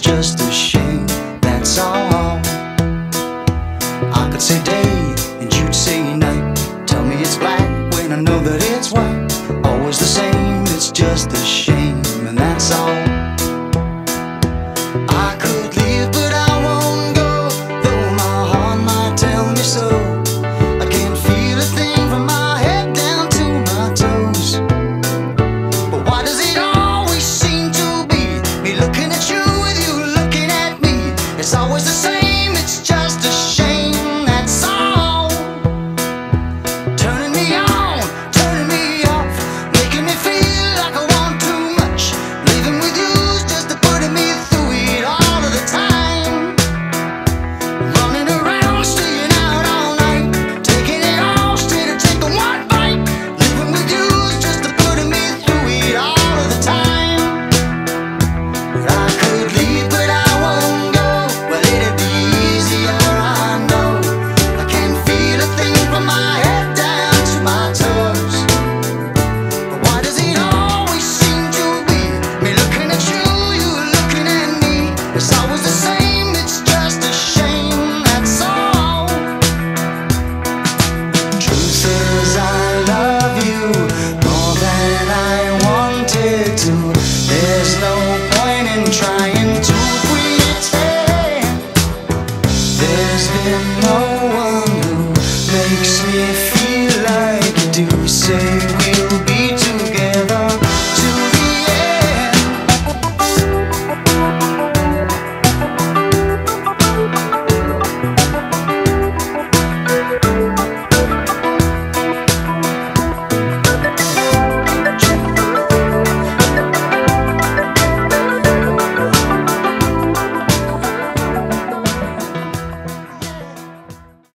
just a shame, that's all. I could say day and you'd say night. Tell me it's black when I know that it's white. Always the same, it's just a shame, and that's all. I could leave but I won't go, though my heart might tell me so. I can't feel a thing from my head down to my toes. But why does it always seem to be me looking at you with you looking at me? It's always the same, it's just a shame, that's all. Turning me on, turning me off, making me feel like I want too much. Living with you's just putting me through it all of the time. Running around, staying out all night, taking it all instead of taking one bite. Living with you's just putting me through it all of the time. But I could leave but I won't go. Well, it'd be easier, I know. I can't feel a thing from my head down to my toes. But why does it always seem to be me looking at you, you looking at me? It's always the same, it's just a shame, that's all. Truth is I love you more than I wanted to. There's no